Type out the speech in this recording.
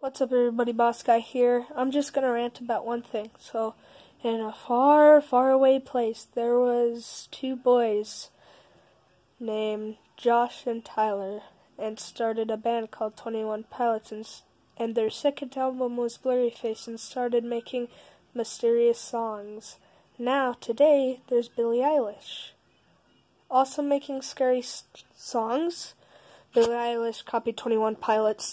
What's up, everybody? Boss Guy here. I'm just gonna rant about one thing. So, in a far, far away place, there was two boys named Josh and Tyler, and started a band called 21 Pilots, and their second album was Blurry Face, and started making mysterious songs. Now, today, there's Billie Eilish, also making scary songs. Billie Eilish copied 21 Pilots